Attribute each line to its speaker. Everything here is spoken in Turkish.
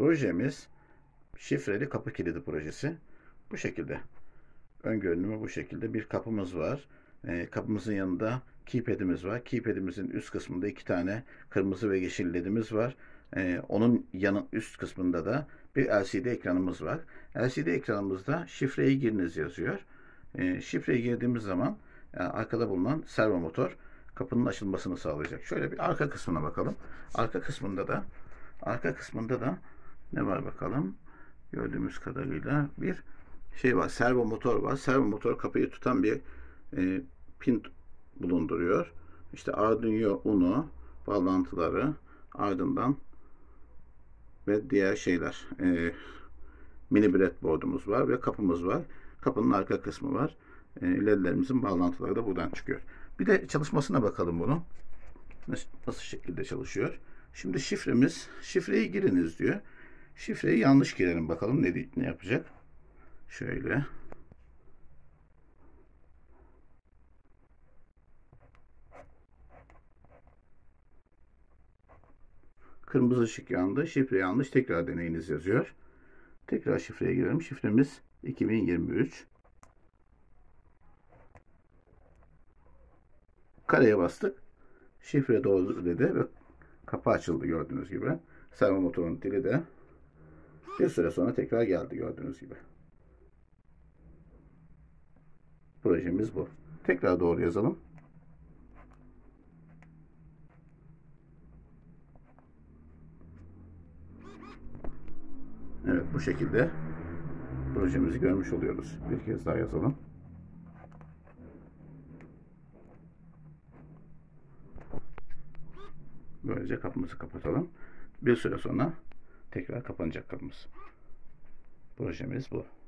Speaker 1: Projemiz şifreli kapı kilidi projesi. Bu şekilde. Ön görünümü bu şekilde. Bir kapımız var. Kapımızın yanında keypad'imiz var. Keypad'imizin üst kısmında 2 tane kırmızı ve yeşil ledimiz var. Onun üst kısmında da bir LCD ekranımız var. LCD ekranımızda şifreyi giriniz yazıyor. Şifreyi girdiğimiz zaman arkada bulunan servo motor kapının açılmasını sağlayacak. Şöyle bir arka kısmına bakalım. Arka kısmında da ne var bakalım? Gördüğümüz kadarıyla bir şey var. Servo motor var. Servo motor kapıyı tutan bir pin bulunduruyor. İşte Arduino Uno bağlantıları, ardından ve diğer şeyler. Mini breadboard'umuz var ve kapımız var. Kapının arka kısmı var. LED'lerimizin bağlantıları da buradan çıkıyor. Bir de çalışmasına bakalım bunun. Nasıl şekilde çalışıyor. Şimdi şifreyi giriniz diyor. Şifreyi yanlış girelim bakalım ne yapacak. Şöyle. Kırmızı ışık yandı. Şifre yanlış. Tekrar deneyiniz yazıyor. Tekrar şifreye girelim. Şifremiz 2023. Kareye bastık. Şifre doğru dedi ve kapı açıldı gördüğünüz gibi. Servo motorun dili de bir süre sonra tekrar geldi gördüğünüz gibi. Projemiz bu. Tekrar doğru yazalım. Evet, bu şekilde projemizi görmüş oluyoruz. Bir kez daha yazalım. Böylece kapımızı kapatalım. Bir süre sonra tekrar kapanacak kapımız. Projemiz bu.